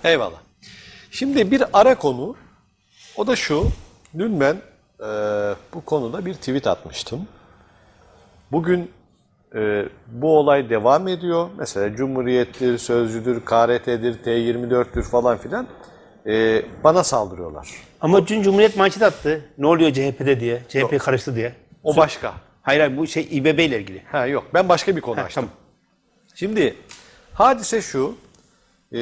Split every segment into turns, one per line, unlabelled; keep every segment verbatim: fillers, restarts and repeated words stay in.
Eyvallah. Şimdi bir ara konu, o da şu. Dün ben e, bu konuda bir tweet atmıştım. Bugün e, bu olay devam ediyor. Mesela Cumhuriyet'tir, Sözcü'dür, K R T'dir, T yirmi dört'tür falan filan. E, bana saldırıyorlar.
Ama dün Cumhuriyet manşet attı. Ne oluyor C H P'de diye. C H P karıştı diye.
O başka.
Hayır hayır bu şey İ B B ile ilgili.
Ha yok, ben başka bir konu
Ha,
açtım.
tamam.
Şimdi hadise şu. E,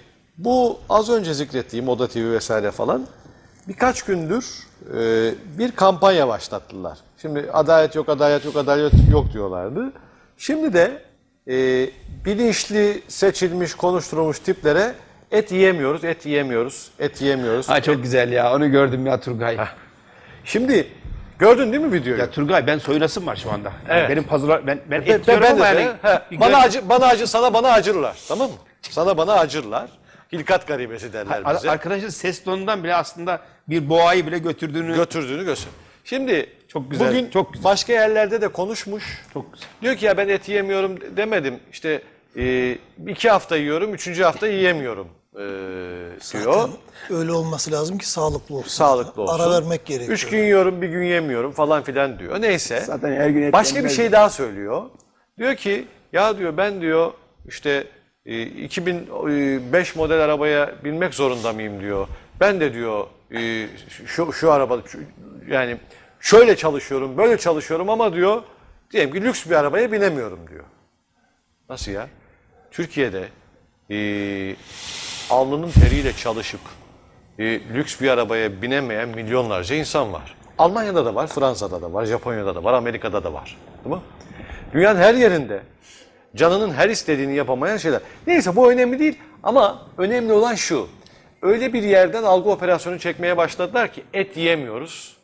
bu az önce zikrettiğim Oda T V vesaire falan birkaç gündür e, bir kampanya başlattılar. Şimdi adalet yok, adalet yok, adalet yok diyorlardı. Şimdi de e, bilinçli, seçilmiş, konuşturulmuş tiplere et yiyemiyoruz, et yiyemiyoruz, et yiyemiyoruz.
Ha çok
et...
güzel ya. Onu gördüm ya Turgay.
Heh. Şimdi gördün değil mi videoyu?
Ya Turgay ben soyunasım var şu anda. Yani
Evet.
benim puzzle'lar ben ben
Be-
et diyorum
ben
ama
de
yani
de, he,
bir
bana
gör-
acı, bana acı, sana bana acırlar, tamam mı? Sana bana acırlar. Hilkat garibesi derler
Ar-
bize.
arkadaşın ses tonundan bile aslında bir boğayı bile götürdüğünü
Götürdüğünü göster. Şimdi
Çok güzel,
bugün
çok güzel.
başka yerlerde de konuşmuş.
çok güzel.
Diyor ki ya ben et yiyemiyorum demedim. İşte e, iki hafta yiyorum, üçüncü hafta yiyemiyorum e, diyor.
Zaten öyle olması lazım ki sağlıklı olsun.
Sağlıklı olsun.
Ara vermek gerekiyor.
Üç gün yiyorum, bir gün yemiyorum falan filan diyor. Neyse.
Zaten her gün et
Başka bir
yenmez
şey
ya.
daha söylüyor. Diyor ki ya diyor ben diyor işte e, iki bin beş model arabaya binmek zorunda mıyım diyor. Ben de diyor e, şu şu araba şu- yani şöyle çalışıyorum, böyle çalışıyorum ama diyor diyelim ki lüks bir arabaya binemiyorum diyor. Nasıl ya? Türkiye'de e, alnının teriyle çalışıp e, lüks bir arabaya binemeyen milyonlarca insan var. Almanya'da da var, Fransa'da da var, Japonya'da da var, Amerika'da da var. Değil mi? Dünyanın her yerinde canının her istediğini yapamayan şeyler. Neyse bu önemli değil ama önemli olan şu. Öyle bir yerden algı operasyonu çekmeye başladılar ki et yiyemiyoruz.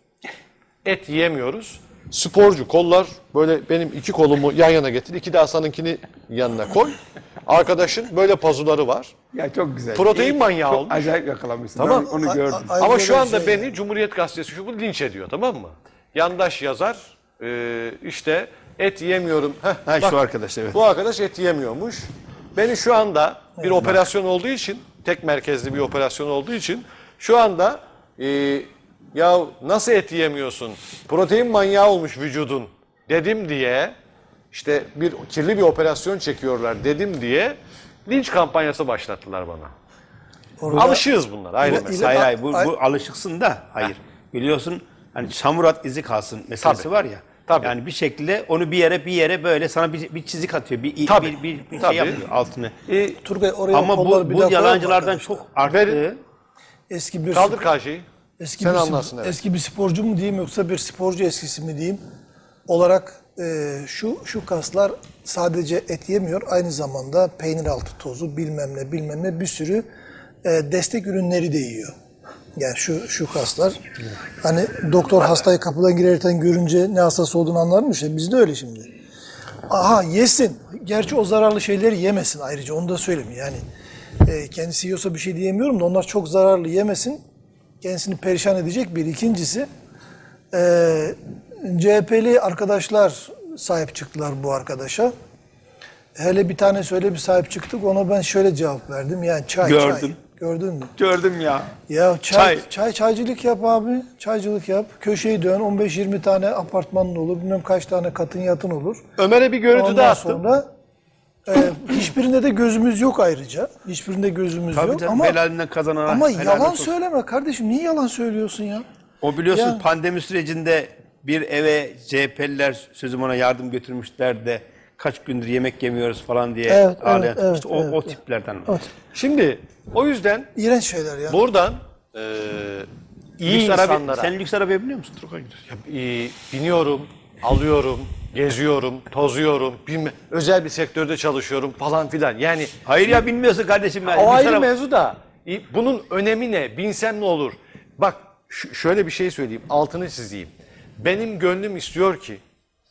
Et yiyemiyoruz. Sporcu kollar böyle benim iki kolumu yan yana getir. İki de Hasan'ınkini yanına koy. Arkadaşın böyle pazuları var.
Ya çok güzel.
Protein
İyi,
manyağı
çok
olmuş.
acayip yakalamışsın.
Tamam.
Ben onu
A-
gördüm.
a-
Ama
ayrıca
şu
bir
anda
şey
beni
yani.
Cumhuriyet Gazetesi şu bu linç ediyor, tamam mı? Yandaş yazar e, işte et yiyemiyorum. Heh,
Ha,
bak,
şu arkadaş evet.
bu arkadaş et yiyemiyormuş. Beni şu anda bir operasyon olduğu için, tek merkezli bir operasyon olduğu için şu anda e, ya nasıl et yiyemiyorsun? Protein manyağı olmuş vücudun dedim diye işte bir kirli bir operasyon çekiyorlar dedim diye linç kampanyası başlattılar bana.
Orada-
Alışığız bunlar ayrı
İle-
mesele.
Hayır hayır bu,
Ay-
bu alışıksın da hayır. Biliyorsun hani çamurat izi kalsın meselesi
Tabii.
var ya.
Tabii.
Yani bir şekilde onu bir yere bir yere böyle sana bir, bir çizik atıyor. Bir,
Tabii.
bir, bir, bir
Tabii.
şey yapıyor altını.
E,
Turgay oraya
Ama
kolları
bu,
bir
bu
daha koyar mı
yalancılardan
arkadaşlar?
çok arttı.
Verin.
Eski bir
Kaldır Kaji'yi.
eski
Sen
bir,
anlarsın, evet.
eski bir sporcu mu diyeyim yoksa bir sporcu eskisi mi diyeyim olarak e, şu şu kaslar sadece et yemiyor, aynı zamanda peynir altı tozu bilmem ne bilmem ne bir sürü e, destek ürünleri de yiyor. Yani şu şu kaslar hani doktor hastayı kapıdan girerken görünce ne hastası olduğunu anlar mı? İşte bizde öyle şimdi. Aha yesin. Gerçi o zararlı şeyleri yemesin ayrıca onu da söyleyeyim. Yani e, kendisi yiyorsa bir şey diyemiyorum da onlar çok zararlı yemesin. Kendisini perişan edecek bir. İkincisi e, C H P'li arkadaşlar sahip çıktılar bu arkadaşa. Hele bir tane söyle bir sahip çıktık ona ben şöyle cevap verdim. Yani çay çay.
Gördüm.
Gördün mü?
Gördüm ya.
Ya çay,
Çay.
çay çaycılık yap abi. Çaycılık yap. Köşeyi dön. on beş yirmi tane apartmanın olur. Bilmem kaç tane katın yatın olur.
Ömer'e bir görüntü de
Ondan
attım.
sonra e, hiçbirinde de gözümüz yok ayrıca. Hiçbirinde gözümüz
Tabii
yok.
canım
Ama
helalinden kazanan.
ama
helal
yalan
olsun.
söyleme kardeşim. Niye yalan söylüyorsun ya?
O biliyorsun
Ya.
pandemi sürecinde bir eve C H P'liler sözüm ona yardım götürmüşler de kaç gündür yemek yemiyoruz falan diye
Evet,
ağlayan.
evet, evet,
işte o,
evet,
o
evet.
tiplerden.
Evet.
Şimdi o yüzden
İğrenç şeyler ya.
buradan e, iyi
Lüks araba,
insanlara
sen lüks arabaya biniyor musun Turgay?
e, biniyorum, alıyorum, geziyorum, tozuyorum, bilmem, özel bir sektörde çalışıyorum falan filan. Yani
Hayır ya bilmiyorsun kardeşim. Ya.
o
Lüks
ayrı
araba-
mevzu da e, bunun önemi ne? Binsem ne olur? Bak ş- şöyle bir şey söyleyeyim, altını çizeyim. Benim gönlüm istiyor ki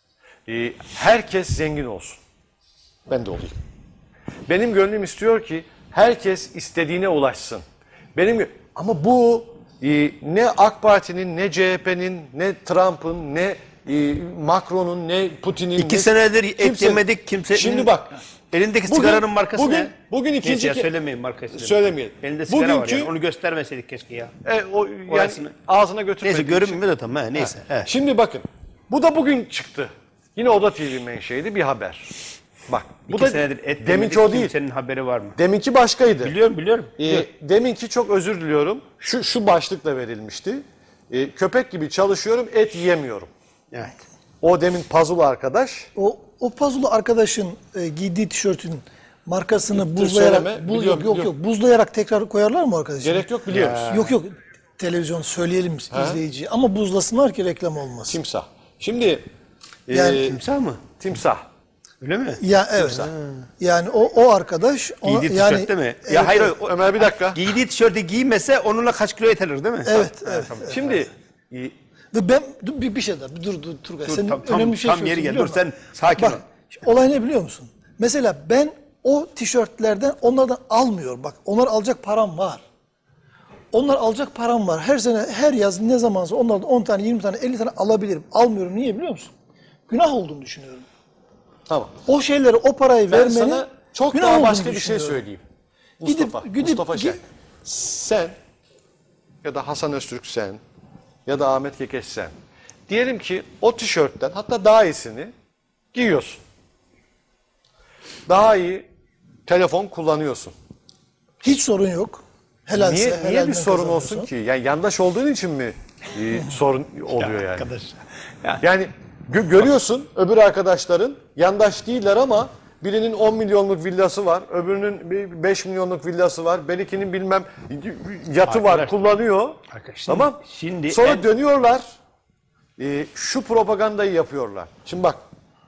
e, herkes zengin olsun. Ben de olayım. Benim gönlüm istiyor ki herkes istediğine ulaşsın. Benim gö- ama bu e, ne AK Parti'nin, ne C H P'nin, ne Trump'ın, ne e, Macron'un ne Putin'in
İki
ne,
senedir et
kimse-
yemedik kimse.
Şimdi bak.
Elindeki
Bugün-
sigaranın markası
bugün-
ne?
bugün ikinci
Neyse ya,
ke-
söylemeyin markasını.
Söylemeyelim.
Elinde sigara var
Bugünkü-
yani. Onu göstermeseydik keşke ya.
E, o, yani
Orasını-
ağzına götürmediği
Neyse
için.
görünmüyor da tamam. He, neyse.
Ha.
Evet.
Şimdi bakın. Bu da bugün çıktı. Yine Oda T V menşeiydi bir haber. Bak. Bu
İki
da
senedir et
deminki
yemedik,
o değil.
kimsenin haberi var mı?
Deminki başkaydı.
Biliyorum biliyorum.
Ee, deminki çok özür diliyorum. Şu şu başlıkla verilmişti. Ee, köpek gibi çalışıyorum, et yiyemiyorum.
Evet.
O demin puzzle arkadaş.
O o puzzle arkadaşın e, giydiği tişörtün markasını
Söyleme,
buzlayarak
biliyorum,
buz, yok yok
biliyorum.
yok buzlayarak tekrar koyarlar mı arkadaşım?
Gerek yok biliyoruz.
Yok yok televizyon söyleyelim izleyiciye ama buzlasınlar ki reklam olmasın.
Timsah. Şimdi
Yani-
e,
Timsah mı?
timsah.
Öyle mi?
Ya evet. Yani o o arkadaş ona,
Giydiği
yani
tişört değil mi?
Evet,
ya hayır
evet.
o,
Ömer bir dakika.
giydiği tişörtü giymese onunla kaç kilo et alır değil mi?
Evet, evet.
Şimdi
İyi.
Ve ben dur, bir, bir şey daha. Dur dur Turgay.
Dur,
Senin
tam, tam,
önemli bir şey
tam yeri
söylüyorsun,
gel.
biliyor
Dur
musun?
sen sakin ol.
Bak, olay ne biliyor musun? Mesela ben o tişörtlerden onlardan almıyorum. Bak onlar alacak param var. Onlar alacak param var. Her sene her yaz ne zamansa onlardan on tane, yirmi tane, elli tane alabilirim. Almıyorum. Niye biliyor musun? Günah olduğunu düşünüyorum.
tamam.
O şeyleri, o parayı
Ben
vermenin
sana çok
günah
daha
olduğunu
başka bir şey
düşünüyorum.
söyleyeyim.
Gidip-
Mustafa,
gidip-
Mustafa Şen.
gi-
Sen ya da Hasan Öztürk sen ya da Ahmet Kekeş sen. Diyelim ki o tişörtten hatta daha iyisini giyiyorsun. Daha iyi telefon kullanıyorsun.
Hiç sorun yok. Helalse,
Niye, niye bir
helalden
sorun olsun
kazanıyorsun.
ki? Yani yandaş olduğun için mi e, sorun oluyor yani?
Arkadaş. Ya,
Yani gö- görüyorsun öbür arkadaşların yandaş değiller ama birinin on milyonluk villası var, öbürünün beş milyonluk villası var, belirkinin bilmem yatı var,
Arkadaş-
kullanıyor.
Arkadaş, şimdi-
Tamam.
şimdi
Sonra
en-
dönüyorlar, e, şu propagandayı yapıyorlar. Şimdi bak,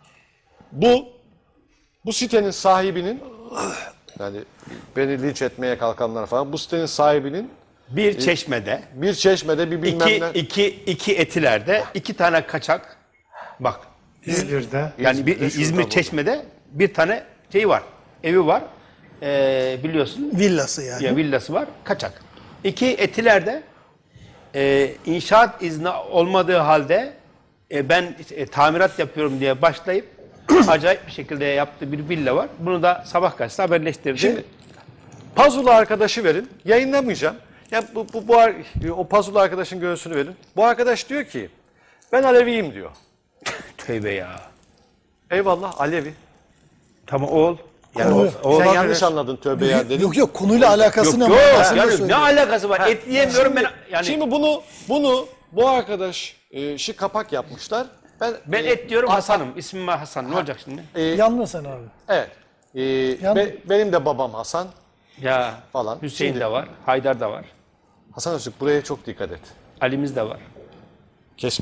bu bu sitenin sahibinin, yani beni linç etmeye kalkanlar falan, bu sitenin sahibinin
bir çeşmede,
bir çeşmede bir bilmem
iki,
ne.
iki, iki etilerde, iki tane kaçak. Bak.
İzmir'de.
Yani bir
İzmir'de, şurada,
İzmir
burada.
Çeşme'de bir tane şey var. Evi var. Ee, biliyorsun.
Villası yani.
Ya villası var. Kaçak. İki etilerde e, inşaat izni olmadığı halde e, ben e, tamirat yapıyorum diye başlayıp acayip bir şekilde yaptığı bir villa var. Bunu da Sabah gazetesi haberleştirdi.
Şimdi puzzle arkadaşı verin. Yayınlamayacağım. Ya bu, bu, bu ar- o puzzle arkadaşın görüntüsünü verin. Bu arkadaş diyor ki ben Aleviyim diyor.
Tövbe ya.
Eyvallah Alevi.
Tamam oğul. Yani
Konu-
o,
Sen
oğlan-
yanlış anladın tövbe ya dedin.
Yok yok konuyla alakası ne?
Yok
manasını da
yani ne
söylüyorum.
alakası var? Et yiyemiyorum ben. Yani
Şimdi bunu bunu bu arkadaş e, şi kapak yapmışlar. Ben
ben
e,
et diyorum
a-
Hasan'ım. İsmim var Hasan. Ne olacak şimdi?
e,
Yandın sen abi.
evet. E,
Yandı.
be- benim de babam Hasan.
Ya
Falan.
Hüseyin
Şimdi-
de var. Haydar da var.
Hasan Öztürk buraya çok dikkat et.
Ali'miz de var.
Kesme.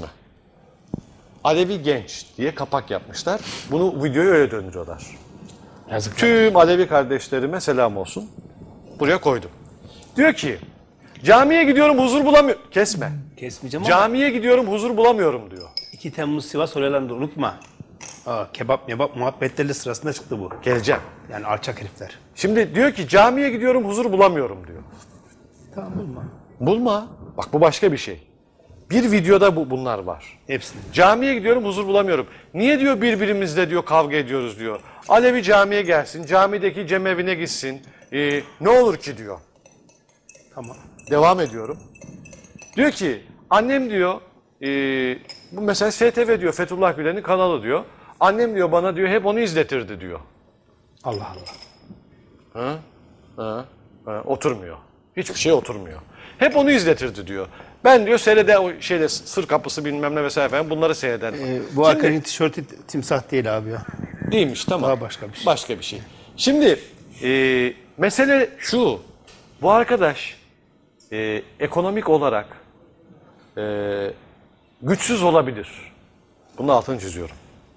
Alevi genç diye kapak yapmışlar. Bunu videoya öyle döndürüyorlar.
Yazık.
Tüm Alevi kardeşlerime selam olsun. Buraya koydum. Diyor ki camiye gidiyorum huzur bulamıyorum. Kesme.
Kesmeyeceğim ama
Camiye gidiyorum huzur bulamıyorum diyor.
iki Temmuz Sivas olaylarını da unutma. Aa, kebap mebap muhabbetleri sırasında çıktı bu.
Geleceğim.
Yani alçak herifler.
Şimdi diyor ki camiye gidiyorum huzur bulamıyorum diyor.
Tamam bulma.
Bulma. Bak bu başka bir şey. Bir videoda bu, bunlar var.
Hepsini.
Camiye gidiyorum huzur bulamıyorum. Niye diyor birbirimizle diyor kavga ediyoruz diyor. Alevi camiye gelsin, camideki cemevine gitsin. Ee, ne olur ki diyor.
Tamam.
Devam ediyorum. Diyor ki annem diyor e, bu mesela S T V diyor Fethullah Gülen'in kanalı diyor. Annem diyor bana diyor hep onu izletirdi diyor.
Allah Allah.
Ha? Ha? Ha? Oturmuyor. Hiçbir şey oturmuyor. Hep onu izletirdi diyor. Ben diyor seyrede o şeyde sır kapısı bilmem ne vesaire falan bunları seyreder.
Ee, bu arkadaşın tişörtü timsah değil abi ya.
Değilmiş tamam.
Daha başka bir şey.
Başka bir şey. Şimdi e, mesele şu. Bu arkadaş e, ekonomik olarak e, güçsüz olabilir. Bunun altını çiziyorum.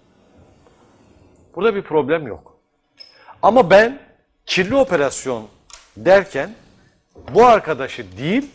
Burada bir problem yok. Ama ben kirli operasyon derken bu arkadaşı değil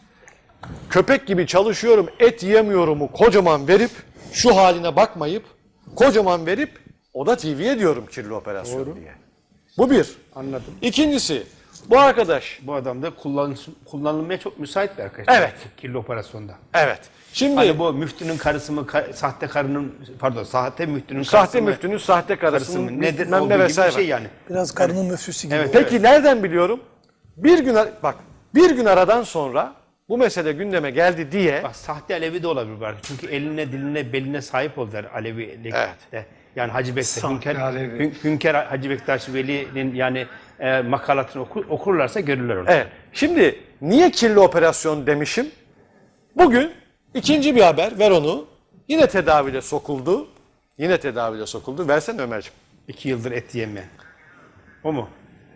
köpek gibi çalışıyorum et yiyemiyorumu kocaman verip şu haline bakmayıp kocaman verip Oda T V'ye diyorum kirli operasyon diye. Bu bir.
Anladım.
İkincisi Bu arkadaş.
Bu adam da kullan, kullanılmaya çok müsait bir arkadaş.
Evet.
Kirli operasyonda.
Evet. Şimdi
Hani bu müftünün karısı mı, ka- sahte karının, pardon sahte müftünün
sahte
karısı mı,
müftünün sahte
karısı
karısının
mı, nedir
bilmem
olduğu
ne
gibi bir
vesaire.
şey yani.
Biraz karının müftüsü gibi.
Evet.
Peki nereden biliyorum? Bir gün ar- bak bir gün aradan sonra bu mesele gündeme geldi diye
Bak, sahte Alevi de olabilir belki. Çünkü eline, diline, beline sahip oldular Alevi.
Evet.
Yani Hacı Bektaş,
Sahte
Hünkar,
Alevi.
Hün- Hünkar Hacı Bektaş Veli'nin yani e, makalatını okur, okurlarsa görürler onu.
evet. Şimdi niye kirli operasyon demişim? Bugün ikinci bir haber, ver onu. Yine tedavide sokuldu. Yine tedavide sokuldu. Versene Ömerciğim.
İki yıldır et yeme. O mu?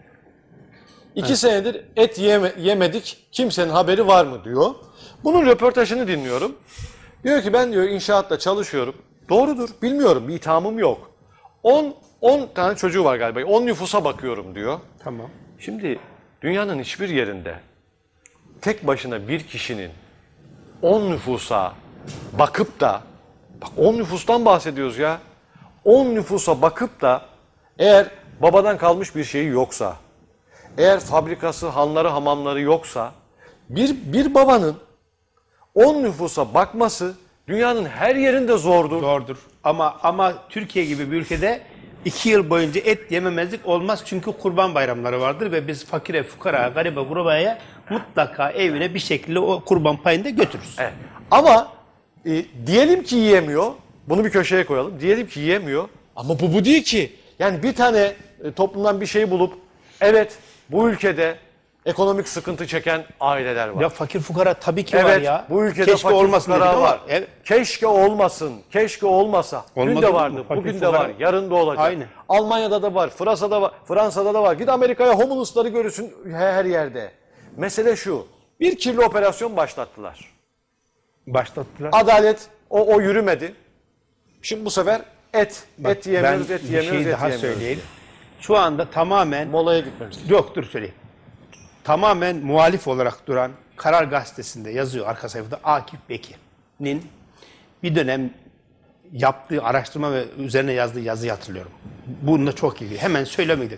İki senedir et yeme- yemedik, kimsenin haberi var mı diyor. Bunun röportajını dinliyorum. Diyor ki ben diyor inşaatta çalışıyorum. Doğrudur, bilmiyorum, bir ithamım yok. on on tane çocuğu var galiba, on nüfusa bakıyorum diyor.
Tamam.
Şimdi dünyanın hiçbir yerinde tek başına bir kişinin on nüfusa bakıp da, bak on nüfustan bahsediyoruz ya, on nüfusa bakıp da eğer babadan kalmış bir şeyi yoksa, eğer fabrikası, hanları, hamamları yoksa, bir, bir babanın on nüfusa bakması dünyanın her yerinde zordur.
Zordur. Ama ama Türkiye gibi bir ülkede iki yıl boyunca et yememezlik olmaz. Çünkü kurban bayramları vardır ve biz fakire, fukara, garibe, gurbaya mutlaka evine bir şekilde o kurban payını da götürürüz.
Evet. Ama e, diyelim ki yiyemiyor, bunu bir köşeye koyalım, diyelim ki yiyemiyor ama bu bu değil ki. Yani bir tane e, toplumdan bir şey bulup, evet bu ülkede ekonomik sıkıntı çeken aileler var.
Ya fakir fukara tabii ki var
Evet,
ya.
bu ülkede
Keşke
fakir
olmasın
fukara
dedik ama
var.
evet.
Keşke olmasın, keşke olmasa. Dün
Olmadı
de
mı?
vardı,
Fakir
bugün de
fukara-
var, yarın da olacak.
Aynı.
Almanya'da da var, Fransa'da var, Fransa'da da var. Git Amerika'ya homeless'ları görürsün her yerde. Mesele şu, bir kirli operasyon başlattılar.
Başlattılar.
Adalet o, o yürümedi. Şimdi bu sefer et,
Bak,
et yiyemiyoruz,
ben
et
bir
yiyemiyoruz,
şey
et
daha
yiyemiyoruz.
söyleyeyim. Şu anda tamamen
Molaya gitmemiz gerekiyor.
yok dur söyleyeyim. Tamamen muhalif olarak duran Karar Gazetesi'nde yazıyor arka sayfada Akif Bekir'in bir dönem yaptığı araştırma ve üzerine yazdığı yazıyı hatırlıyorum. Bununla çok ilgili. Hemen söylemeydim.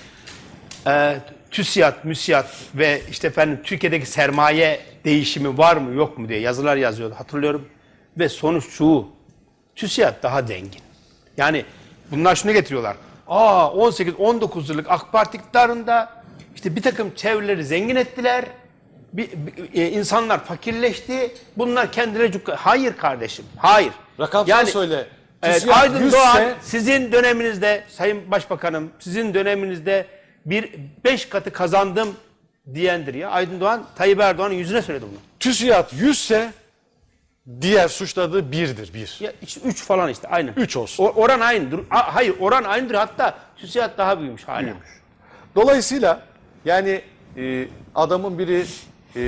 Ee, TÜSİAD, MÜSİAD ve işte efendim Türkiye'deki sermaye değişimi var mı yok mu diye yazılar yazıyordu hatırlıyorum. Ve sonuç şu, TÜSİAD daha zengin. Yani bunlar şunu getiriyorlar. Aa on sekiz on dokuz yıllık AK Parti iktidarında işte bir takım çevreleri zengin ettiler. Bir, bir- e, insanlar fakirleşti. Bunlar kendileri cuk- hayır kardeşim. Hayır.
Rakamsal söyle.
Evet,
TÜSİAD
Aydın
yüzse
Doğan sizin döneminizde Sayın Başbakanım sizin döneminizde bir beş katı kazandım diyendir ya. Aydın Doğan Tayyip Erdoğan'ın yüzüne söyledi bunu.
TÜSİAD yüzse diğer suçladığı birdir, bir.
Ya üç falan işte aynı.
Üç olsun.
O- oran aynıdır. A- hayır oran aynıdır hatta TÜSİAD daha büyümüş hala.
Dolayısıyla yani e, adamın biri e,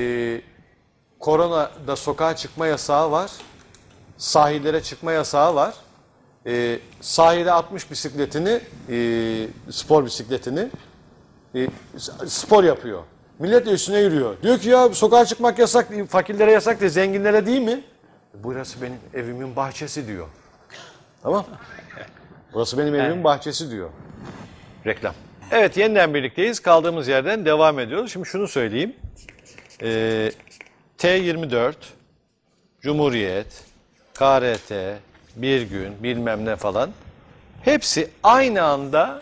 koronada sokağa çıkma yasağı var. Sahillere çıkma yasağı var. E, sahile atmış bisikletini, e, spor bisikletini, e, spor yapıyor. Millet de üstüne yürüyor. Diyor ki ya sokağa çıkmak yasak, fakirlere yasak değil, zenginlere değil mi? Burası benim evimin bahçesi diyor. Tamam. Burası benim evimin bahçesi diyor. Reklam. Evet, yeniden birlikteyiz. Kaldığımız yerden devam ediyoruz. Şimdi şunu söyleyeyim. Ee, T yirmi dört, Cumhuriyet, K R T, Bir Gün, bilmem ne falan. Hepsi aynı anda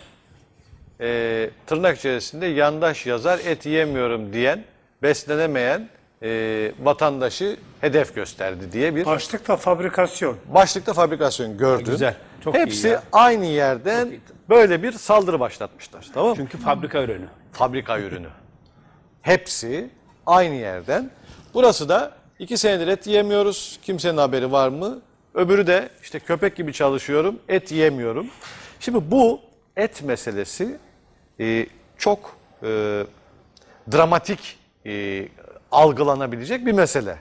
e, tırnak içerisinde yandaş yazar et yiyemiyorum diyen, beslenemeyen e, vatandaşı hedef gösterdi diye bir
Başlık da fabrikasyon.
başlıkta fabrikasyon gördüm.
Güzel, çok iyi
Hepsi
ya.
aynı yerden böyle bir saldırı başlatmışlar. Tamam mı?
Çünkü fabrika ürünü.
Fabrika ürünü. Hepsi aynı yerden. Burası da iki senedir et yiyemiyoruz. Kimsenin haberi var mı? Öbürü de işte köpek gibi çalışıyorum, et yiyemiyorum. Şimdi bu et meselesi e, çok e, dramatik e, algılanabilecek bir mesele.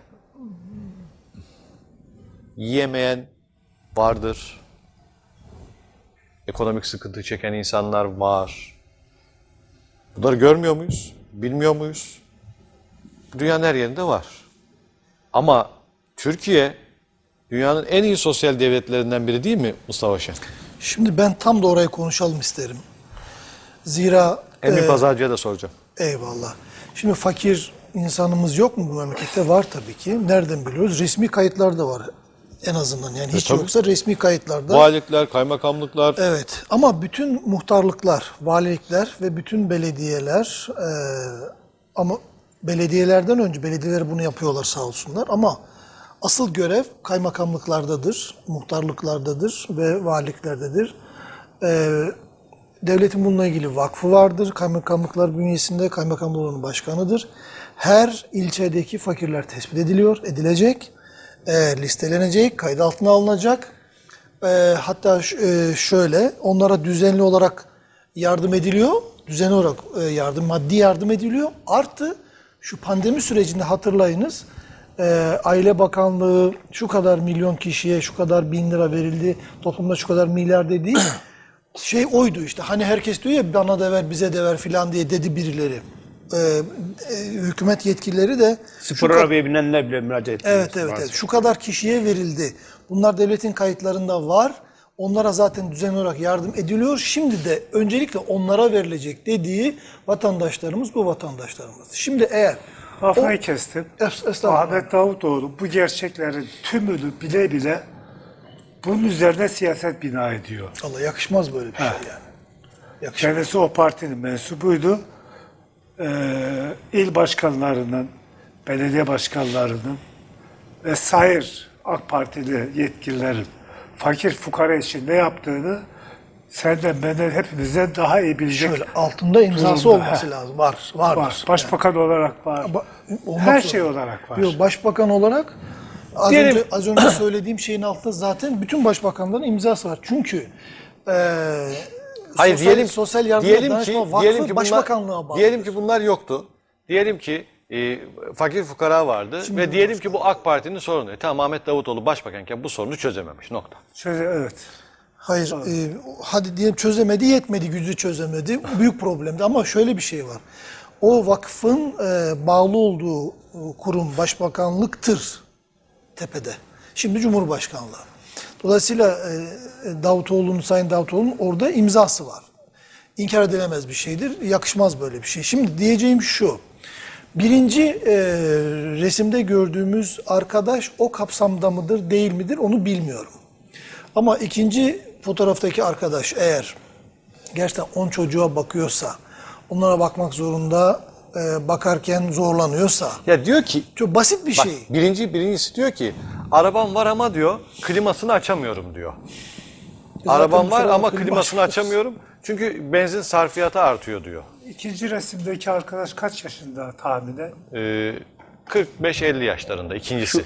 Yiyemeyen vardır. Ekonomik sıkıntı çeken insanlar var. Bunları görmüyor muyuz? Bilmiyor muyuz? Dünyanın her yerinde var. Ama Türkiye dünyanın en iyi sosyal devletlerinden biri değil mi Mustafa Şen?
Şimdi ben tam da orayı konuşalım isterim. Zira
Emin
e,
Pazarcı'ya da soracağım.
Eyvallah. Şimdi fakir insanımız yok mu bu memlekette? Var tabii ki. Nereden biliyoruz? Resmi kayıtlar da var en azından. Yani hiç
tabii.
yoksa resmi kayıtlarda.
Valilikler, kaymakamlıklar.
Evet ama bütün muhtarlıklar, valilikler ve bütün belediyeler e, ama belediyelerden önce belediyeler bunu yapıyorlar sağ olsunlar ama asıl görev kaymakamlıklardadır, muhtarlıklardadır ve valiliklerdedir. E, devletin bununla ilgili vakfı vardır. Kaymakamlıklar bünyesinde kaymakamlığın başkanıdır. Her ilçedeki fakirler tespit ediliyor, edilecek, e, listelenecek, kayıt altına alınacak. E, hatta e, şöyle, onlara düzenli olarak yardım ediliyor. Düzenli olarak e, yardım, maddi yardım ediliyor. Artı şu pandemi sürecinde hatırlayınız, e, Aile Bakanlığı şu kadar milyon kişiye şu kadar bin lira verildi, toplumda şu kadar milyar dediği şey oydu işte. Hani herkes diyor ya bana da ver, bize de ver filan diye dedi birileri. E, e, hükümet yetkilileri de
Spor arabaya binenler bile müracaat ediyor.
Evet, evet, evet. Şu kadar kişiye verildi. Bunlar devletin kayıtlarında var. Onlara zaten düzenli olarak yardım ediliyor. Şimdi de öncelikle onlara verilecek dediği vatandaşlarımız bu vatandaşlarımız. Şimdi eğer
Lafını kestim.
Es- estağfurullah.
Ahmet Davutoğlu bu gerçeklerin tümünü bile bile bunun üzerine siyaset bina ediyor.
Allah yakışmaz böyle bir şey yani. Yakışmaz.
Kendisi o partinin mensubuydu. Ee, il başkanlarının, belediye başkanlarının ve sair AK Partili yetkililerin fakir fukara için ne yaptığını senden benden hepimizden daha iyi bilecek.
Şöyle altında imzası
durumda.
olması
Heh.
lazım. Var, vardır.
Var. Başbakan olarak var.
Ba- olmak
Her
zorunda.
şey olarak var.
Yok, başbakan olarak az
Diyelim-
önce az önce söylediğim şeyin altında zaten bütün başbakanların imzası var. Çünkü e,
Hayır
sosyal,
diyelim
sosyal yardım
diyelim ki
danışma vakfı
diyelim ki bunlar
başbakanlığa bağlı.
diyelim ki bunlar yoktu. Diyelim ki e, fakir fukara vardı ve diyelim ki bu AK Parti'nin sorunu. E, tamam Ahmet Davutoğlu başbakanken bu sorunu çözememiş. Nokta.
Şöyle evet.
Hayır, e, hadi diyelim çözemedi, yetmedi, gücü çözemedi. Büyük problemdi ama şöyle bir şey var. O vakfın e, bağlı olduğu e, kurum başbakanlıktır tepede. Şimdi Cumhurbaşkanlığı. Dolayısıyla e, Davutoğlu'nun, Sayın Davutoğlu'nun orada imzası var. İnkar edilemez bir şeydir. Yakışmaz böyle bir şey. Şimdi diyeceğim şu. Birinci e, resimde gördüğümüz arkadaş o kapsamda mıdır, değil midir onu bilmiyorum. Ama ikinci fotoğraftaki arkadaş eğer gerçekten on çocuğa bakıyorsa, onlara bakmak zorunda, e, bakarken zorlanıyorsa,
Ya diyor ki
çok basit bir
bak,
şey.
birinci birincisi diyor ki arabam var ama diyor klimasını açamıyorum diyor.
Zaten
Arabam
bu
var
sırada
ama
klima
klimasını
açıyoruz.
açamıyorum çünkü benzin sarfiyatı artıyor diyor.
İkinci resimdeki arkadaş kaç yaşında tahminen?
Ee, kırk beş elli yaşlarında ikincisi.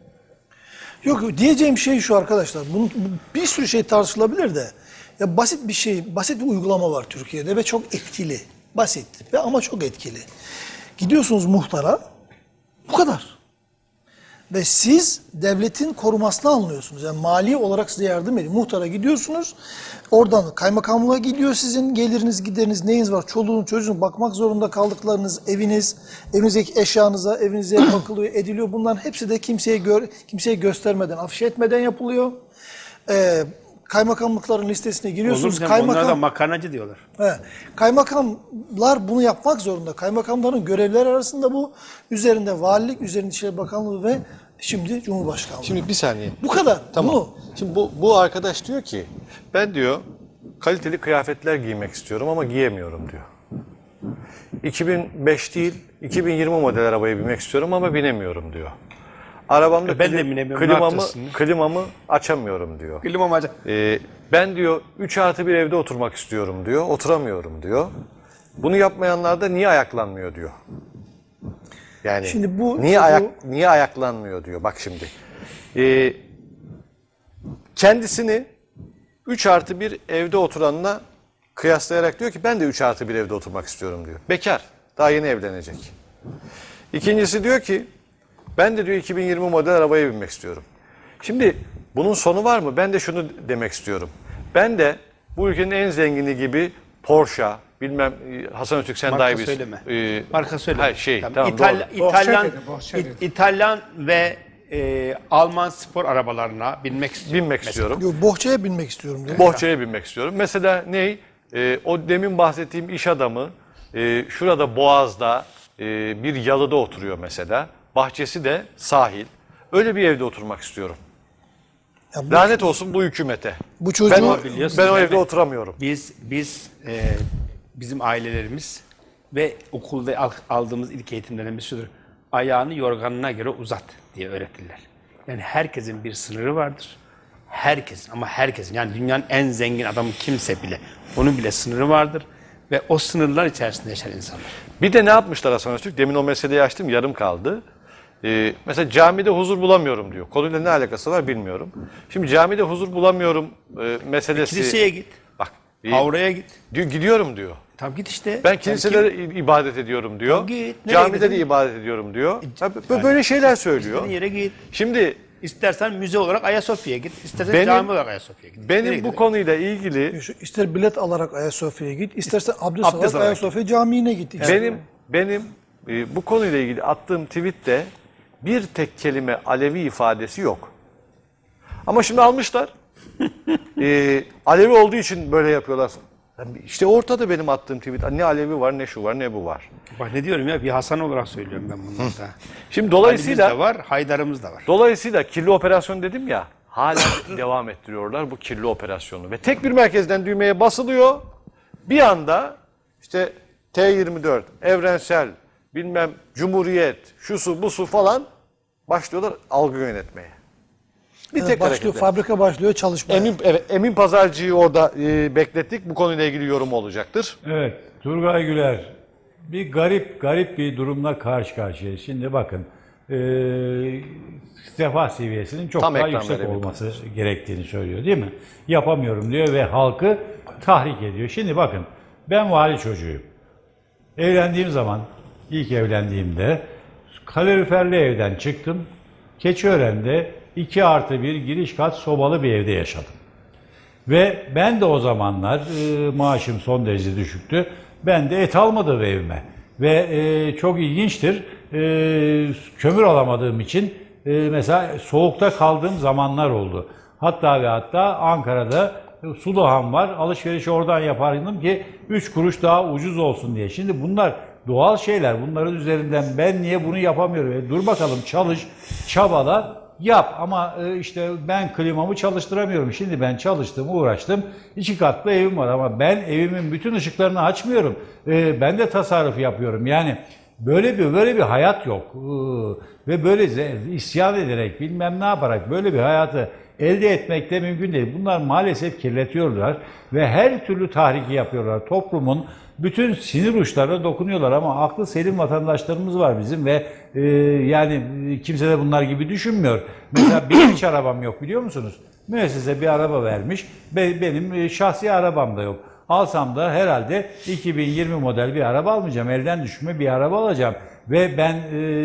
Yok diyeceğim şey şu arkadaşlar. Bunun, bu- bir sürü şey tartışılabilir de. Ya basit bir şey, basit bir uygulama var Türkiye'de ve çok etkili. Basit ve ama çok etkili. Gidiyorsunuz muhtara. Bu kadar. Ve siz devletin korumasını alınıyorsunuz. Yani mali olarak size yardım ediyor. Muhtara gidiyorsunuz. Oradan kaymakamlığa gidiyor sizin geliriniz, gideriniz, neyiniz var? Çoluğun, çocuğun bakmak zorunda kaldıklarınız, eviniz, evinizdeki eşyanıza, evinize bakılıyor, ediliyor. Bunların hepsi de kimseye gör, kimseye göstermeden, afişe etmeden yapılıyor. Ee, kaymakamlıkların listesine
Olur
giriyorsunuz.
mu? Onlara da
Kaymakam,
makarnacı diyorlar.
He, kaymakamlar bunu yapmak zorunda. Kaymakamların görevleri arasında bu. Üzerinde valilik, üzerinde İçişleri Bakanlığı ve şimdi Cumhurbaşkanlığı.
Şimdi bir saniye.
bu kadar.
Tamam.
Bunu
Şimdi bu, bu arkadaş diyor ki ben diyor kaliteli kıyafetler giymek istiyorum ama giyemiyorum diyor. iki bin beş değil iki bin yirmi model arabaya binmek istiyorum ama binemiyorum diyor. Arabamda
E ben de
kli-
binemiyorum, ne
klimamı,
yapacaksın?
klimamı açamıyorum diyor.
Klima macı.
Ee, ben diyor üç artı bir evde oturmak istiyorum diyor. Oturamıyorum diyor. Bunu yapmayanlar da niye ayaklanmıyor diyor. Yani
Şimdi bu-
niye
bu-
ayak niye ayaklanmıyor diyor. Bak şimdi. Ee, kendisini üç artı bir evde oturanla kıyaslayarak diyor ki ben de üç artı bir evde oturmak istiyorum diyor. Bekar. Daha yeni evlenecek. İkincisi diyor ki ben de diyor iki bin yirmi model arabaya binmek istiyorum. Şimdi bunun sonu var mı? Ben de şunu demek istiyorum. Ben de bu ülkenin en zengini gibi Porsche, bilmem Hasan Öztürk sen
Marka
daha iyi bilirsin.
söyleme.
Ee,
Marka söyleme.
hayır, şey, tamam,
İtalya-
doğru.
İtalyan,
Bohça dedi, bohça
İ-
dedi.
İtalyan ve e, Alman spor arabalarına binmek istiyorum.
Binmek istiyorum.
yok, bohçaya binmek istiyorum diyor.
Bohçaya binmek istiyorum. Mesela ne? Ee, o demin bahsettiğim iş adamı e, şurada Boğaz'da e, bir yalıda oturuyor mesela. Bahçesi de sahil. Öyle bir evde oturmak istiyorum.
Ya bu,
Lanet olsun bu hükümete.
bu çocuğu
Ben o,
biliyorsun
ben o
değil
evde
mi?
oturamıyorum.
Biz biz e, bizim ailelerimiz ve okulda al- aldığımız ilk eğitimlerden bir şudur. Ayağını yorganına göre uzat diye öğretirler. Yani herkesin bir sınırı vardır. Herkesin ama herkesin yani dünyanın en zengin adamı kimse bile onun bile sınırı vardır ve o sınırlar içerisinde yaşar insanlar.
Bir de ne yapmışlar Hasan Öztürk? Demin o meseleyi açtım, yarım kaldı. Ee, mesela camide huzur bulamıyorum diyor. Konuyla ne alakası var bilmiyorum. Şimdi camide huzur bulamıyorum e, meselesi...
Kiliseye git.
Bak, e,
Avraya git.
diyor, gidiyorum diyor.
Tamam git işte.
Ben
Yani
kiliselere
kim-
ibadet ediyorum diyor.
Tamam, git. Nereye
Camide de
gidiyorsun?
ibadet ediyorum diyor. Ha, bö- böyle şeyler söylüyor.
İstediğin yere git.
Şimdi
İstersen müze olarak Ayasofya'ya git. İstersen
Benim-
cami olarak Ayasofya'ya git. Nereye
benim bu
gidiyorsun?
konuyla ilgili
ister bilet alarak Ayasofya'ya git, istersen abdest,
Abdest
alarak
alarak
Ayasofya Camii'ne git. İkisi de.
benim benim e, bu konuyla ilgili attığım tweette bir tek kelime Alevi ifadesi yok. Ama şimdi almışlar. e, Alevi olduğu için böyle yapıyorlar. İşte ortada benim attığım tweet. Ne Alevi var, ne şu var, ne bu var.
Bak ne diyorum ya bir Hasan olarak söylüyorum ben bunu da.
Şimdi
Dolayısıyla
dolayısıyla
da var, Haydar'ımız da var.
dolayısıyla kirli operasyon dedim ya. Hala devam ettiriyorlar bu kirli operasyonu. Ve tek bir merkezden düğmeye basılıyor. Bir anda işte T yirmi dört, evrensel, bilmem Cumhuriyet, şusu busu falan başlıyorlar algı yönetmeye. Bir
Yani
tek
başlıyor,
hareketle.
fabrika başlıyor çalışmaya.
Emin, evet, Emin Pazarcı'yı orada e, beklettik. Bu konuyla ilgili yorum olacaktır.
Evet, Turgay Güler. Bir garip garip bir durumla karşı karşıyayız. Şimdi bakın, e, refah seviyesinin çok
Tam
daha
ekran
yüksek
verelim.
olması gerektiğini söylüyor, değil mi? Yapamıyorum diyor ve halkı tahrik ediyor. Şimdi bakın, ben vali çocuğuyum. Evlendiğim zaman, ilk evlendiğimde kaloriferli evden çıktım. Keçiören'de iki artı bir giriş kat sobalı bir evde yaşadım. Ve ben de o zamanlar e, maaşım son derece düşüktü. Ben de et almadım evime. Ve e, çok ilginçtir, e, kömür alamadığım için e, mesela soğukta kaldığım zamanlar oldu. Hatta ve hatta Ankara'da e, Suluhan var, alışverişi oradan yapardım ki üç kuruş daha ucuz olsun diye. Şimdi bunlar doğal şeyler, bunların üzerinden ben niye bunu yapamıyorum? E, dur bakalım, çalış, çabala. Yap ama e, işte ben klimamı çalıştıramıyorum. Şimdi ben çalıştım, uğraştım. İki katlı evim var ama ben evimin bütün ışıklarını açmıyorum. E, ben de tasarruf yapıyorum. Yani böyle bir böyle bir hayat yok. E, ve böyle isyan ederek bilmem ne yaparak böyle bir hayatı elde etmek de mümkün değil. Bunlar maalesef kirletiyorlar ve her türlü tahriki yapıyorlar. Toplumun bütün sinir uçlarına dokunuyorlar ama aklı selim vatandaşlarımız var bizim ve e, yani kimse de bunlar gibi düşünmüyor. Mesela benim hiç arabam yok, biliyor musunuz? Müessese bir araba vermiş, be, benim e, şahsi arabam da yok. Alsam da herhalde iki bin yirmi model bir araba almayacağım, elden düşme bir araba alacağım ve ben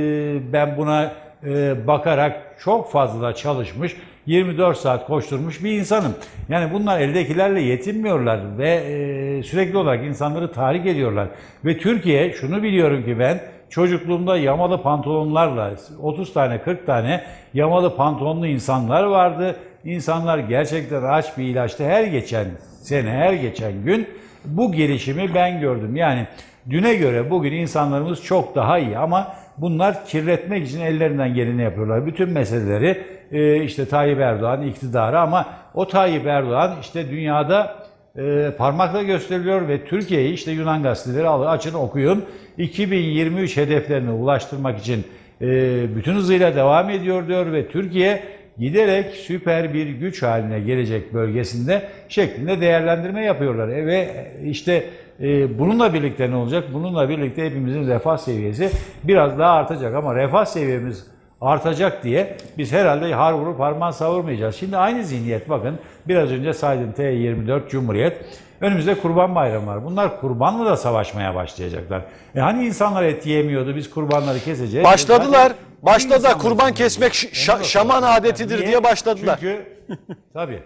e, ben buna e, bakarak çok fazla çalışmış, yirmi dört saat koşturmuş bir insanım. Yani bunlar eldekilerle yetinmiyorlar ve e, sürekli olarak insanları tahrik ediyorlar. Ve Türkiye, şunu biliyorum ki ben çocukluğumda yamalı pantolonlarla otuz tane kırk tane yamalı pantolonlu insanlar vardı. İnsanlar gerçekten aç bir ilaçtı. Her geçen sene, her geçen gün bu gelişimi ben gördüm. Yani düne göre bugün insanlarımız çok daha iyi ama bunlar kirletmek için ellerinden geleni yapıyorlar. Bütün meseleleri e, işte Tayyip Erdoğan iktidarı ama o Tayyip Erdoğan işte dünyada e, parmakla gösteriliyor ve Türkiye'yi işte Yunan gazeteleri alın, açın okuyun. iki bin yirmi üç hedeflerine ulaştırmak için e, bütün hızıyla devam ediyor diyor ve Türkiye giderek süper bir güç haline gelecek bölgesinde şeklinde değerlendirme yapıyorlar. E, ve işte e, bununla birlikte ne olacak? Bununla birlikte hepimizin refah seviyesi biraz daha artacak ama refah seviyemiz artacak diye biz herhalde har vurup harman savurmayacağız. Şimdi aynı zihniyet, bakın biraz önce saydım T yirmi dört Cumhuriyet. Önümüzde Kurban Bayramı var. Bunlar kurbanla da savaşmaya başlayacaklar. E hani insanlar et yiyemiyordu, biz kurbanları keseceğiz.
Başladılar.
Zaten
Başladı.
insanlar
Kurban
için
kesmek
değil.
ş-
Onu da
şaman
soracağım.
adetidir
Niye?
diye başladılar.
Çünkü tabii.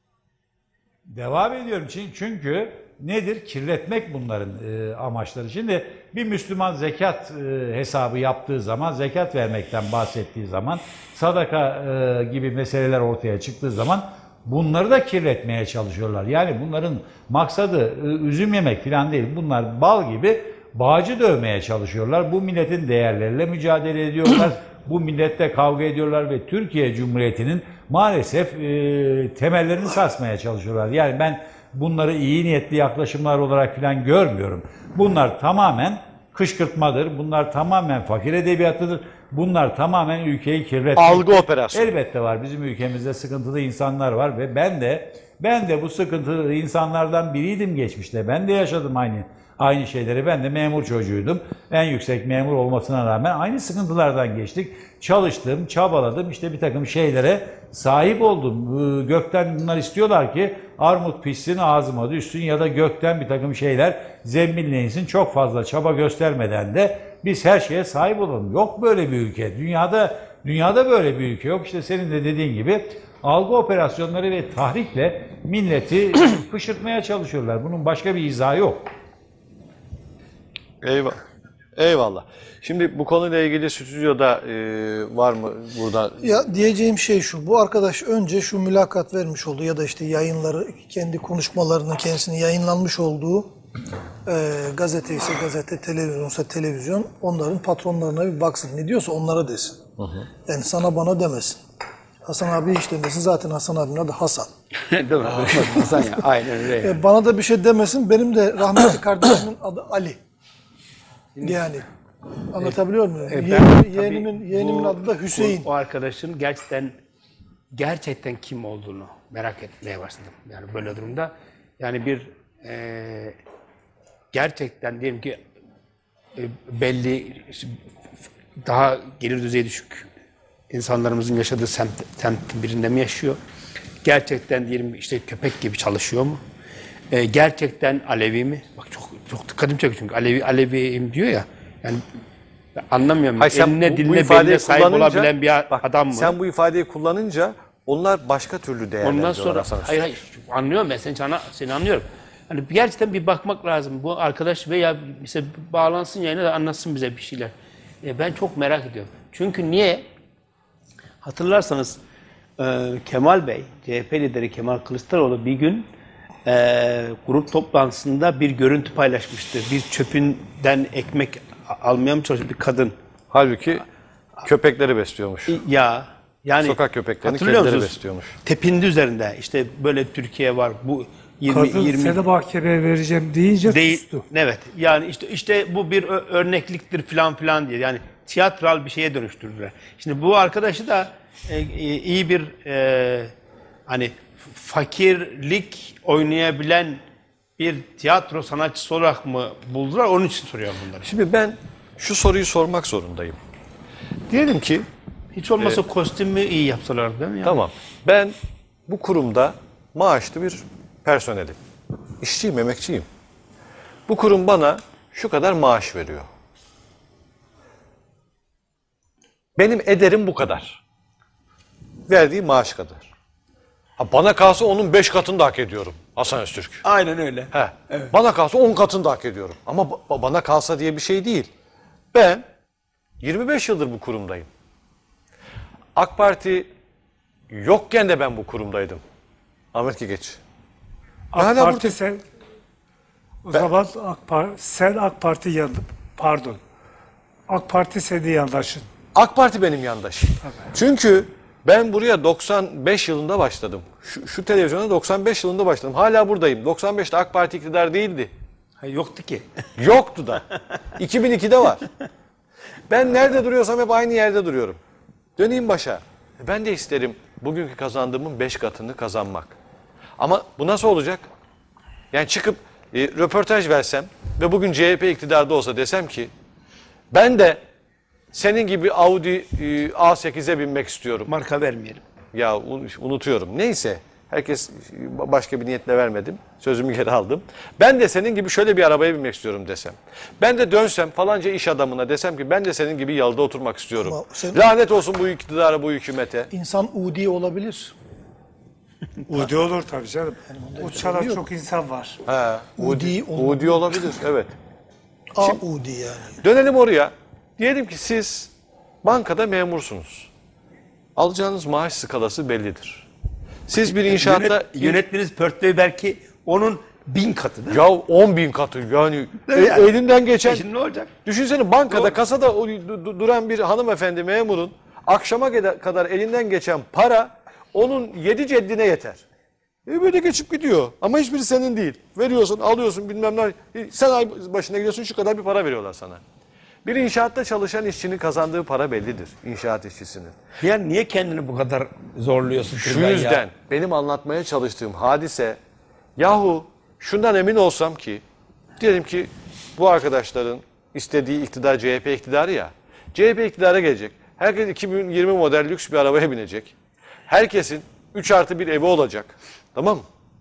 Devam ediyorum. Çünkü, çünkü nedir? Kirletmek bunların e, amaçları. Şimdi bir Müslüman zekat e, hesabı yaptığı zaman, zekat vermekten bahsettiği zaman, sadaka e, gibi meseleler ortaya çıktığı zaman bunları da kirletmeye çalışıyorlar. Yani bunların maksadı e, üzüm yemek falan değil. Bunlar bal gibi bağcı dövmeye çalışıyorlar. Bu milletin değerleriyle mücadele ediyorlar. Bu milletle kavga ediyorlar ve Türkiye Cumhuriyeti'nin maalesef e, temellerini sarsmaya çalışıyorlar. Yani ben bunları iyi niyetli yaklaşımlar olarak falan görmüyorum. Bunlar tamamen kışkırtmadır. Bunlar tamamen fakir edebiyatıdır. Bunlar tamamen ülkeyi kirletmek.
Algı operasyonu.
Elbette var. Bizim ülkemizde sıkıntılı insanlar var ve ben de ben de bu sıkıntılı insanlardan biriydim geçmişte. Ben de yaşadım aynı aynı şeyleri. Ben de memur çocuğuydum. En yüksek memur olmasına rağmen aynı sıkıntılardan geçtik. Çalıştım, çabaladım. İşte bir takım şeylere sahip oldum. Gökten bunlar istiyorlar ki armut pişsin, ağzıma düşsün ya da gökten bir takım şeyler zembille insin. Çok fazla çaba göstermeden de biz her şeye sahip olalım. Yok böyle bir ülke. Dünyada dünyada böyle bir ülke yok. İşte senin de dediğin gibi algı operasyonları ve tahrikle milleti kışırtmaya çalışıyorlar. Bunun başka bir izahı yok.
Eyvallah. Eyvallah. Şimdi bu konuyla ilgili stüdyoda e, var mı burada?
Ya diyeceğim şey şu, bu arkadaş önce şu mülakat vermiş olduğu ya da işte yayınları, kendi konuşmalarını kendisinin yayınlanmış olduğu e, gazete ise gazete, televizyonsa televizyon, onların patronlarına bir baksın. Ne diyorsa onlara desin. Hı hı. Yani sana bana demesin. Hasan abi hiç demesin. Zaten Hasan abinin adı Hasan.
Değil mi? Hasan ya. Aynen öyle.
E, bana da bir şey demesin. Benim de rahmetli kardeşimin adı Ali. Yani anlatabiliyor muyum?
E, ben
Yeğenimin,
tabii
yeğenimin, yeğenimin
bu-
adı da Hüseyin.
Bu, o arkadaşın gerçekten gerçekten kim olduğunu merak etmeye başladım. Yani böyle durumda. Yani bir e, gerçekten diyelim ki e, belli daha gelir düzeyi düşük insanlarımızın yaşadığı semt, semtin birinde mi yaşıyor? Gerçekten diyelim işte köpek gibi çalışıyor mu? E, gerçekten Alevi mi? Bak çok çok dikkatimi çekiyor çünkü Alevi Aleviyim diyor ya. Yani anlamıyorum.
Hayır, sen
Eline
bu- bu
diline
ifadeyi
beline sahip
kullanınca-
olabilen bir
bak,
adam mı?
Sen bu ifadeyi kullanınca onlar başka türlü değerlendiriyorlar.
Ondan sonra
Hasan Usta.
hayır hayır anlıyorum ben seni sana seni anlıyorum. Hani gerçekten bir bakmak lazım. Bu arkadaş veya mesela bağlansın yayına da anlatsın bize bir şeyler. E, ben çok merak ediyorum. Çünkü niye? Hatırlarsanız e, Kemal Bey, C H P lideri Kemal Kılıçdaroğlu bir gün e, grup toplantısında bir görüntü paylaşmıştı. Bir çöpünden ekmek almaya mı çalışıyor bir kadın?
Halbuki köpekleri besliyormuş.
Ya yani
Sokak köpeklerini
hatırlıyor
kedileri
musunuz?
besliyormuş.
Tepindi üzerinde işte böyle Türkiye var bu yirmi
Kadın
yirmi
seni mahkemeye vereceğim deyince
değil.
sustu.
Evet. Yani işte işte bu bir ö- örnekliktir falan filan diye. Yani tiyatral bir şeye dönüştürdüler. Şimdi bu arkadaşı da e, e, iyi bir e, hani fakirlik oynayabilen bir tiyatro sanatçısı olarak mı buldular? Onun için soruyorum bunları.
Şimdi ben şu soruyu sormak zorundayım. Diyelim ki
Hiç olmazsa kostümü iyi yapsalar değil mi? Ya?
tamam ben bu kurumda maaşlı bir personelim. İşçiyim, emekçiyim. Bu kurum bana şu kadar maaş veriyor. Benim ederim bu kadar. Verdiği maaş kadar. Ha, bana kalsa onun beş katını da hak ediyorum Hasan Öztürk.
Aynen öyle.
He. Bana kalsa on katını da hak ediyorum. Ama ba- bana kalsa diye bir şey değil. Ben yirmi beş yıldır bu kurumdayım. AK Parti yokken de ben bu kurumdaydım. Ahmet Geç.
AK
Hala
Parti
burada-
sen o zaman AK Parti sen AK Parti yandı. Pardon. AK Parti senin yandaşın.
AK Parti benim yandaşım. Çünkü ben buraya doksan beş yılında başladım. Şu, şu televizyona doksan beş yılında başladım. Hala buradayım. doksan beşte AK Parti iktidar değildi.
Ha, yoktu ki.
Yoktu da. iki bin ikide var. Ben nerede duruyorsam hep aynı yerde duruyorum. Döneyim başa. Ben de isterim bugünkü kazandığımın beş katını kazanmak. Ama bu nasıl olacak? Yani çıkıp e, röportaj versem ve bugün C H P iktidarda olsa desem ki ben de senin gibi Audi e, A sekize binmek istiyorum.
Marka vermeyelim.
Ya un- unutuyorum. Neyse. Herkes başka bir niyetle vermedim. Sözümü geri aldım. Ben de senin gibi şöyle bir arabaya binmek istiyorum desem. Ben de dönsem falanca iş adamına desem ki ben de senin gibi yalıda oturmak istiyorum.
Ama sen-
Lanet olsun bu iktidara, bu hükümete.
İnsan udi olabilir.
Udi olur tabii canım. Uçaran çok insan var.
He,
Udi olabilir.
Udi olabilir. Evet.
A-udi yani.
Dönelim oraya. Diyelim ki siz bankada memursunuz. Alacağınız maaş skalası bellidir. Siz bir inşaatta...
Yönet, yönettiğiniz portföy belki onun bin katı değil mi?
Ya on bin katı yani, e,
Yani.
elinden geçen.
E şimdi ne olacak?
Düşünsene bankada
Doğru.
kasada o du- du- duran bir hanımefendi memurun akşama gede- kadar elinden geçen para onun yedi ceddine yeter. E böyle geçip gidiyor ama hiçbiri senin değil. Veriyorsun, alıyorsun bilmem ne. E, Sen ay başına gidiyorsun, şu kadar bir para veriyorlar sana. Bir inşaatta çalışan işçinin kazandığı para bellidir, inşaat işçisinin.
Ya niye kendini bu kadar zorluyorsun?
Şu
Turgay ya?
yüzden benim anlatmaya çalıştığım hadise, yahu şundan emin olsam ki, diyelim ki bu arkadaşların istediği iktidar C H P iktidarı ya, C H P iktidara gelecek. Herkes iki bin yirmi model lüks bir arabaya binecek. Herkesin üç artı bir evi olacak. Tamam mı?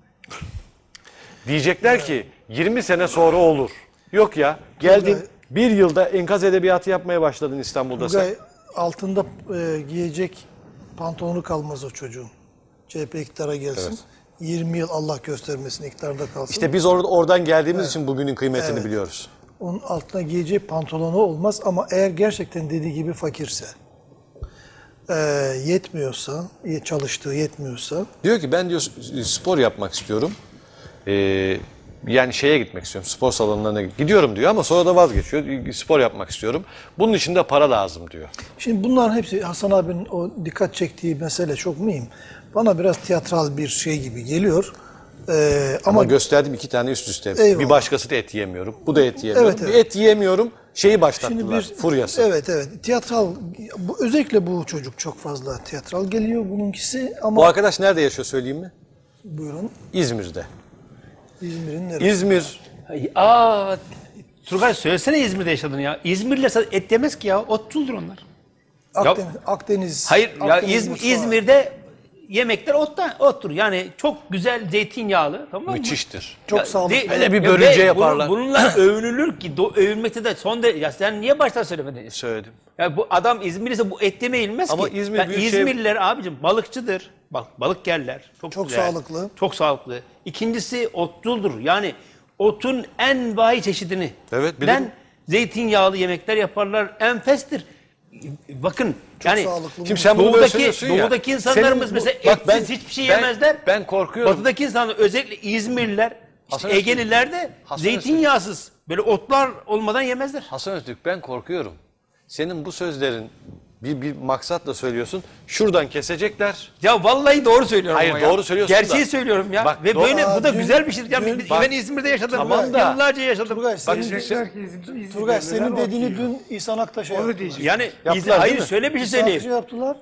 Diyecekler ki yirmi sene sonra olur. Yok ya, geldin bir yılda enkaz edebiyatı yapmaya başladın İstanbul'da sen.
Turgay, altında e, giyecek pantolonu kalmaz o çocuğun. C H P iktidara gelsin.
Evet.
yirmi yıl Allah göstermesin iktidarda kalsın.
İşte biz or- oradan geldiğimiz için bugünün kıymetini
Evet.
biliyoruz.
Onun altına giyeceği pantolonu olmaz ama eğer gerçekten dediği gibi fakirse, e, yetmiyorsa, çalıştığı yetmiyorsa,
Diyor ki ben diyor spor yapmak istiyorum. Ee, yani şeye gitmek istiyorum. Spor salonlarına gidiyorum diyor ama sonra da vazgeçiyor. Spor yapmak istiyorum. Bunun için de para lazım diyor.
şimdi bunların hepsi Hasan abinin o dikkat çektiği mesele çok mühim. Bana biraz tiyatral bir şey gibi geliyor. E,
Ama,
ama
gösterdim iki tane üst üste.
Eyvallah.
Bir başkası da et yiyemiyorum. Bu da et yiyemiyorum.
Evet, evet.
Bir et yiyemiyorum. Şeyi başlattılar.
Şimdi bir
furyası.
Evet evet. Tiyatral bu, özellikle bu çocuk çok fazla tiyatral geliyor bununkisi ama
Bu arkadaş nerede yaşıyor söyleyeyim mi?
buyurun
İzmir'de.
İzmir'in neresi?
İzmir.
Ay, Aa, Turgay söylesene İzmir'de yaşadın ya. İzmirliler zaten et yemez ki ya. Otçuldur onlar.
Akdeniz, Akdeniz.
Hayır ya
Akdeniz
İzmir,
mutfağı.
İzmir'de yemekler ottan, ottur. Yani çok güzel zeytinyağlı, tamam mı?
Müthiştir.
Çok
Ya,
sağlıklı.
de-
Hele bir
ya
börülce
ve
yaparlar.
Bunun, bununla övünülür ki do, övünmekte de son derece. Ya sen niye baştan söylemedin?
Söyledim.
Ya bu adam İzmir'se bu et yeme yenmez
Ama
ki.
İzmir
Ya
büyük şey-
İzmirliler abicim balıkçıdır. Bak balık yerler. Çok,
Çok
güzel.
sağlıklı.
Çok sağlıklı. İkincisi otçuldur. Yani otun en vahi çeşidini.
Evet, bilirim.
Ben zeytinyağlı yemekler yaparlar. Enfestir. Bakın yani
sağlıklı.
Şimdi sen bunu böyle
doğudaki,
söylüyorsun ya.
doğudaki insanlarımız
Senin bu-
mesela
bak
etsiz
ben-
hiçbir şey
ben-
yemezler.
ben korkuyorum.
Batıdaki insanlar özellikle İzmirliler, işte
Hasan Öztürk.
Egeliler de
Hasan
zeytinyağsız böyle otlar olmadan yemezler.
Hasan Öztürk, ben korkuyorum. Senin bu sözlerin bir, bir maksatla söylüyorsun. Şuradan kesecekler.
Ya vallahi doğru söylüyorum
Hayır,
ama ya.
doğru söylüyorsun
Gerçeği
da.
söylüyorum ya.
Bak,
Ve
doğru-
böyle bu da
Aa, dün-
güzel bir şey. Ya,
dün-
ben
bak-
İzmir'de yaşadım.
Tamam da-
Yıllarca yaşadım.
Turgay,
Bak
senin,
şimdi-
Diyecekler ki İzmir- İzmirliler
Turgay senin
ot
dediğini
yiyor.
dün İhsan Aktaş'a
Onu
yaptılar.
diyecek.
Yani
Yaptılar,
İz-
değil
hayır
mi?
şöyle bir şey
İhsan
söyleyeyim.
Aktaş'a yaptılar.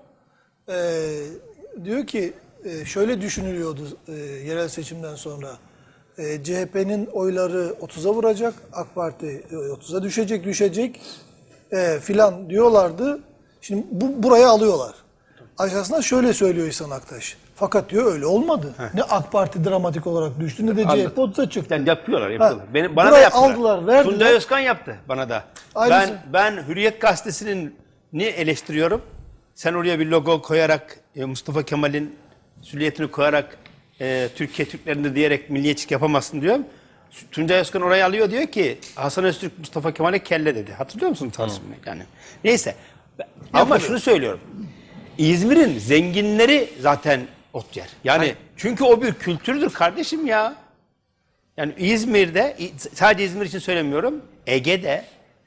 Ee, diyor ki e, şöyle düşünülüyordu e, yerel seçimden sonra. E, C H P'nin oyları otuza vuracak, AK Parti e, otuza düşecek, düşecek e, filan diyorlardı. Şimdi bu buraya alıyorlar. Aşağısında şöyle söylüyor İhsan Aktaş. Fakat diyor öyle olmadı. Ne AK Parti dramatik olarak düştü ne de C H P otuza çıktı.
Yani yapıyorlar, yapıyorlar.
Ha,
Benim, bana da
burayı
yaptılar.
aldılar, verdiler.
Tuncay Özkan yaptı bana da.
Aynısı.
Ben ben Hürriyet Gazetesi'nin niye eleştiriyorum? Sen oraya bir logo koyarak e, Mustafa Kemal'in süliyetini koyarak e, Türkiye Türklerinde diyerek milliyetçilik yapamazsın diyorum. Tuncay Özkan orayı alıyor diyor ki Hasan Öztürk Mustafa Kemal'e kelle dedi. Hatırlıyor musun tartışmayı? Yani neyse. Ama şunu söylüyorum. İzmir'in zenginleri zaten ot yer. Yani çünkü o bir kültürdür kardeşim ya. Yani İzmir'de, sadece İzmir için söylemiyorum, Ege'de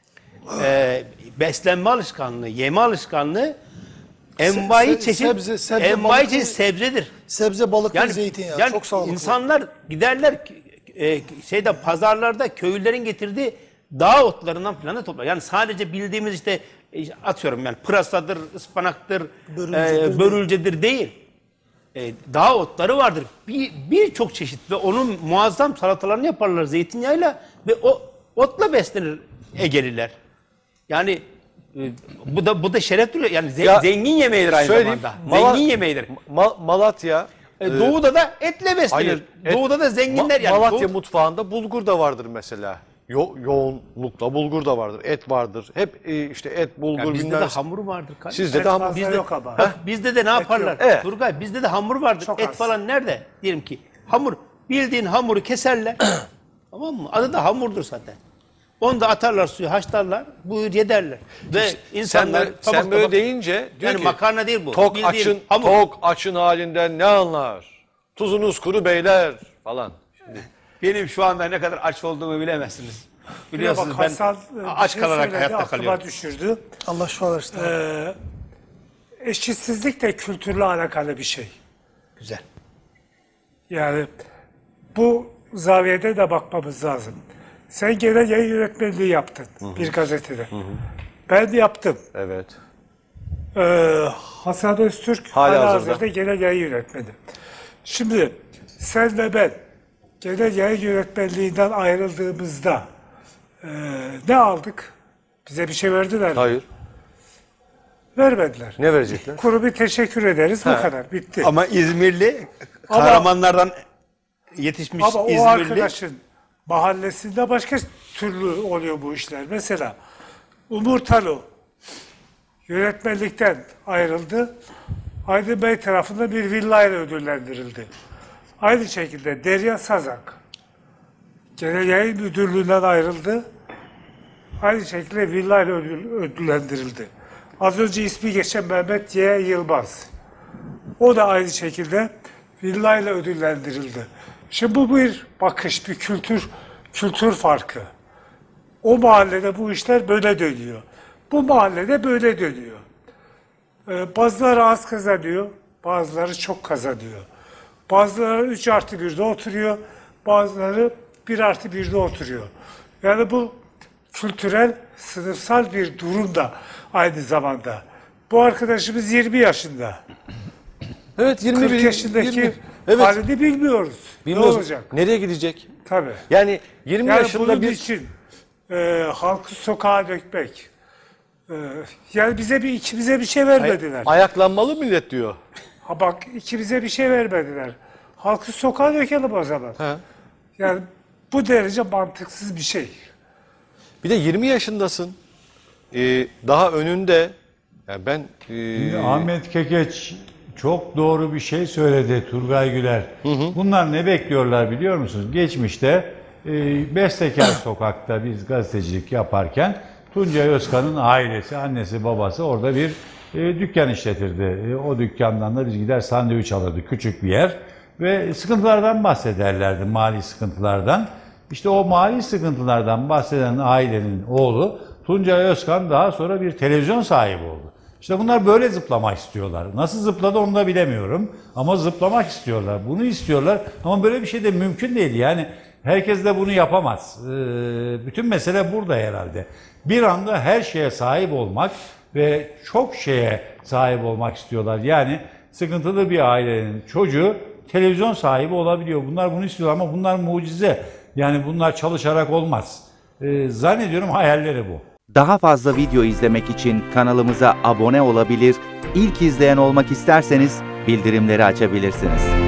e, beslenme alışkanlığı, yeme alışkanlığı envai
se-
çeşit,
sebze- sebze,
envai
balıklı-
çeşit sebzedir.
Sebze, balık ve
Yani,
zeytinyağı
yani
çok sağlıklı.
insanlar giderler e, şeyde pazarlarda köylülerin getirdiği dağ otlarından falan da toplar. Yani sadece bildiğimiz işte e, atıyorum yani pırasadır, ıspanaktır,
Börülcedir
e, börülcedir değil. E, dağ otları vardır. Bir birçok çeşit ve onun muazzam salatalarını yaparlar zeytinyağıyla ve o otla beslenir Egeliler. Yani e, bu da bu da şeref duruyor. Yani ze-
Ya,
zengin yemeğidir aynı
söyleyeyim,
zamanda.
Mala-
Zengin yemeğidir.
Ma- Malatya.
E, doğuda da etle beslenir.
Hayır, et-
Doğuda da zenginler
Ma-
yani.
Malatya
Doğu-
mutfağında bulgur da vardır mesela. Yo- yoğunlukla bulgur da vardır, et vardır. Hep e, işte et, bulgur
Ya bizde
bilmem
de
ne.
hamur vardır kardeşim.
Sizde
Et
de hamur.
fazla
Bizde,
yok ama.
Hah, bizde de ne yaparlar?
yok.
Evet.
Turgay bizde de hamur vardır.
Çok
Et
az.
falan nerede? Diyelim ki hamur. Bildiğin hamuru keserler. Tamam mı? Adı da hamurdur zaten. Onu da atarlar suya, haşlarlar, buyur yederler. Ve
Sen,
insanlar
böyle,
tabak
sen böyle
tabak-
deyince diyor
yani
ki
makarna değil bu.
tok
Bildiğin
açın,
hamur.
tok açın halinden ne anlar? Tuzunuz kuru beyler falan. Şimdi,
benim şu anda ne kadar aç olduğumu bilemezsiniz. Biliyorsunuz
Bak,
ben
Hasan, e,
aç
bir şey
kalarak
söyledi,
hayatta
aklıma
kalıyorum.
düşürdü.
Allah şifa versin.
Ee, eşitsizlik de kültürle alakalı bir şey.
Güzel.
Yani bu zaviyede de bakmamız lazım. Sen genel yayın yönetmenliği yaptın bir gazetede. Ben de yaptım.
Evet.
Ee, Hasan Öztürk
Hala
hala
hazırda.
hazırda genel yayın yönetmeni. Şimdi sen ve ben genel yayın yönetmenliğinden ayrıldığımızda e, ne aldık? Bize bir şey verdiler mi?
Hayır.
Vermediler.
Ne verecekler?
Kuru bir teşekkür ederiz. Bu kadar. Bitti.
Ama İzmirli
Ama-
kahramanlardan yetişmiş
Ama o
İzmirli.
arkadaşın mahallesinde başka türlü oluyor bu işler. Mesela Umur Talo yönetmenlikten ayrıldı. Aydın Bey tarafından bir villayla ödüllendirildi. Aynı şekilde Derya Sazak Genel Yayın Müdürlüğü'nden ayrıldı. Aynı şekilde villayla ödül, ödüllendirildi. Az önce ismi geçen Mehmet Y. Yılmaz. O da aynı şekilde villayla ödüllendirildi. Şimdi bu bir bakış, bir kültür kültür farkı. O mahallede bu işler böyle dönüyor. Bu mahallede böyle dönüyor. Ee, bazıları az kazanıyor, bazıları çok kazanıyor. Bazıları üç artı birde oturuyor, bazıları bir artı birde oturuyor. Yani bu kültürel, sınıfsal bir durum da aynı zamanda. Bu arkadaşımız yirmi yaşında.
Evet yirmi
kırk
bir
yaşındaki
yirmi. Evet.
halini bilmiyoruz.
Bilmiyoruz.
Ne olacak?
Nereye gidecek?
Tabii.
Yani yirmi
Yani
yaşında
bunun
bir
için e, halkı sokağa dökmek, e, yani bize bir ikimize bir şey vermediler.
ayaklanmalı millet diyor.
Ha bak ikimize bir şey vermediler. Halkı sokağa dökelim o zaman.
He.
Yani bu derece mantıksız bir şey.
Bir de yirmi yaşındasın. Ee, daha önünde yani ben e,
Ahmet Kekeç çok doğru bir şey söyledi, Turgay Güler. Bunlar ne bekliyorlar biliyor musunuz? Geçmişte e, Bestekar Sokak'ta biz gazetecilik yaparken Tuncay Özkan'ın ailesi, annesi, babası orada bir e, dükkan işletirdi. E, o dükkandan da biz gider sandviç alırdık, küçük bir yer. Ve sıkıntılardan bahsederlerdi, mali sıkıntılardan. İşte o mali sıkıntılardan bahseden ailenin oğlu Tuncay Özkan daha sonra bir televizyon sahibi oldu. İşte bunlar böyle zıplamak istiyorlar. Nasıl zıpladı onu da bilemiyorum. Ama zıplamak istiyorlar. Bunu istiyorlar. Ama böyle bir şey de mümkün değil. Yani herkes de bunu yapamaz. Ee, bütün mesele burada herhalde. Bir anda her şeye sahip olmak ve çok şeye sahip olmak istiyorlar. Yani sıkıntılı bir ailenin çocuğu televizyon sahibi olabiliyor. Bunlar bunu istiyorlar ama bunlar mucize. Yani bunlar çalışarak olmaz. Ee, zannediyorum hayalleri bu.
Daha fazla video izlemek için kanalımıza abone olabilir, ilk izleyen olmak isterseniz bildirimleri açabilirsiniz.